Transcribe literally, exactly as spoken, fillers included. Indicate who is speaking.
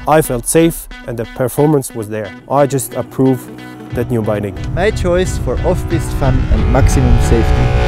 Speaker 1: I felt safe and the performance was there. I just approve that new binding.
Speaker 2: My choice for off-piste fun and maximum safety.